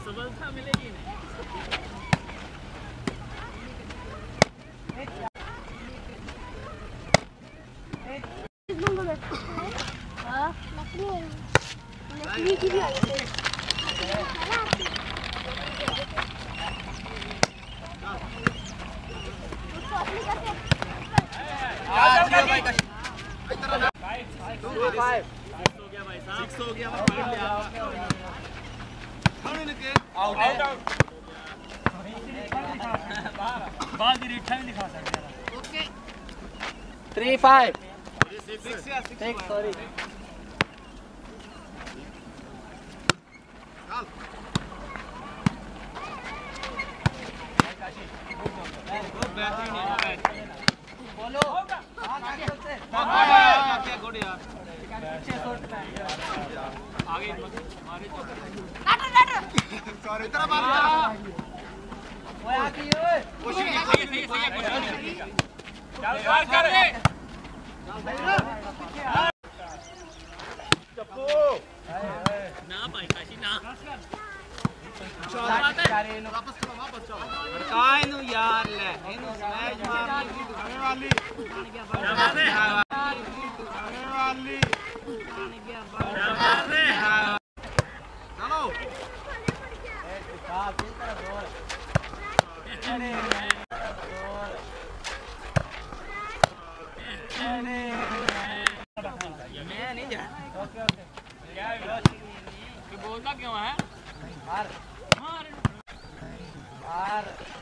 सफलता मिलेगी नहीं। लकड़ी की भी आई है। ओके 3-5 6 सॉरी बोलो क्या गुड यार आगे मारे सॉरी इतना मार दिया ओए आके ओए कोशिश सही चल कर रे चप्पू ना भाई काशी ना वापस चलो काय नु यार ले इनु स्मैश मारनी आने वाली चलो मैं नहीं जा ओके क्या बोलता क्यों है मार मार मार